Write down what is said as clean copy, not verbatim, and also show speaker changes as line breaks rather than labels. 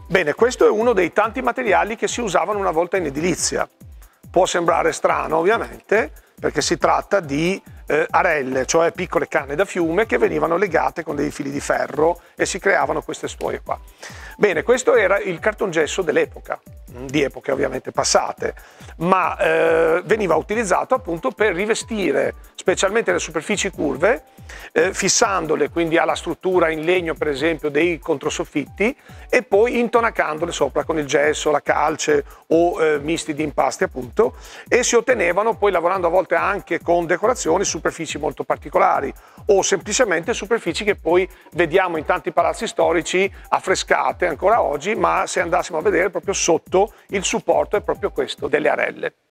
Bene, questo è uno dei tanti materiali che si usavano una volta in edilizia. Può sembrare strano, ovviamente, perché si tratta di arelle, cioè piccole canne da fiume che venivano legate con dei fili di ferro e si creavano queste storie qua. Bene, questo era il cartongesso dell'epoca, di epoche ovviamente passate, ma veniva utilizzato appunto per rivestire specialmente le superfici curve, fissandole quindi alla struttura in legno per esempio dei controsoffitti e poi intonacandole sopra con il gesso, la calce o misti di impasti appunto, e si ottenevano poi lavorando a volte anche con decorazioni superfici molto particolari o semplicemente superfici che poi vediamo in tanti palazzi storici affrescate ancora oggi, ma se andassimo a vedere proprio sotto il supporto è proprio questo, delle arelle.